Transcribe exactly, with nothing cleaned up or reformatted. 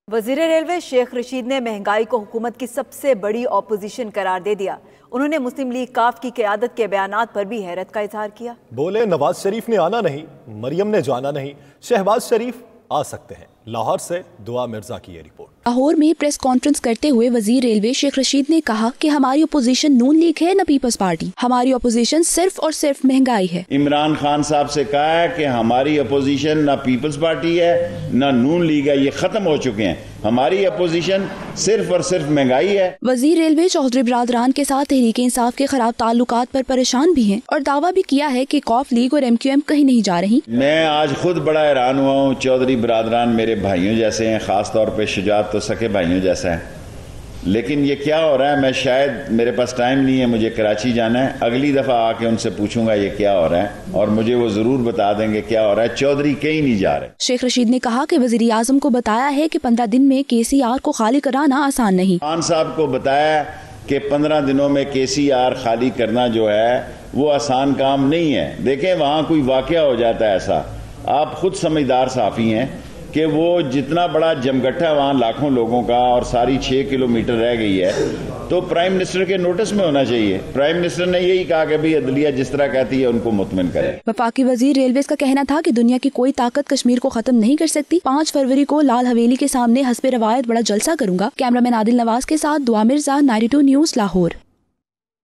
وزیر ریلوے شیخ رشید نے مہنگائی کو حکومت کی سب سے بڑی اپوزیشن قرار دے دیا۔ انہوں نے مسلم لیگ کاف کی قیادت کے بیانات پر بھی حیرت کا اظہار کیا۔ بولے نواز شریف نے آنا نہیں، مریم نے جانا نہیں، شہباز شریف آ سکتے ہیں۔ لاہور سے دعا مرزا کی یہ رپورٹ۔ لاہور میں پریس کانفرنس کرتے ہوئے وزیر ریلوے شیخ رشید نے کہا کہ ہماری اپوزیشن نون لیگ ہے نہ پیپلز پارٹی، ہماری اپوزیشن صرف اور صرف مہنگائی ہے۔ عمران خان صاحب سے کہا ہے کہ ہماری اپوزیشن نہ پیپلز پارٹی ہے نہ نون لیگ ہے، یہ ختم ہو چکے ہیں، ہماری اپوزیشن صرف اور صرف مہنگائی ہے۔ وزیر ریلوے چودھری برادران کے ساتھ تحریک انصاف کے خراب تعلقات پر پریشان بھی ہیں اور دعویٰ بھی کیا ہے کہ کاف لیگ اور ایم کیو ایم کہیں نہیں جا رہی۔ میں آج خود بڑا حیران ہوا ہوں، چودھری برادران میرے بھائیوں جیسے ہیں، خاص طور پہ شجاعت تو سکے بھائیوں جیسا ہے، لیکن یہ کیا ہو رہا ہے؟ میں شاید میرے پاس ٹائم نہیں ہے، مجھے کراچی جانا ہے، اگلی دفعہ آ کے ان سے پوچھوں گا یہ کیا ہو رہا ہے اور مجھے وہ ضرور بتا دیں گے کیا ہو رہا ہے۔ چودھری کہیں نہیں جا رہے۔ شیخ رشید نے کہا کہ وزیر اعظم کو بتایا ہے کہ پندرہ دن میں کے سی آر کو خالی کرانا آسان نہیں۔ خان صاحب کو بتایا کہ پندرہ دنوں میں کے سی آر خالی کرنا جو ہے وہ آسان کام نہیں ہے۔ دیکھیں وہاں کوئی واقعہ ہو جاتا ہے ایسا، آپ خود سمجھدار صحافی ہیں کہ وہ جتنا بڑا جمگٹھا وہاں لاکھوں لوگوں کا اور ساری چھ کلومیٹر رہ گئی ہے تو پرائم منسٹر کے نوٹس میں ہونا چاہیے۔ پرائم منسٹر نے یہی کہا کہ بھی عدلیہ جس طرح کہتی ہے ان کو مطمئن کرے۔ وفاقی وزیر ریلویز کا کہنا تھا کہ دنیا کی کوئی طاقت کشمیر کو ختم نہیں کر سکتی۔ پانچ فروری کو لال حویلی کے سامنے حسب روایت بڑا جلسہ کروں گا۔ کیمرہ مین عادل نواز کے ساتھ Dua Mirza, ninety two news Lahore.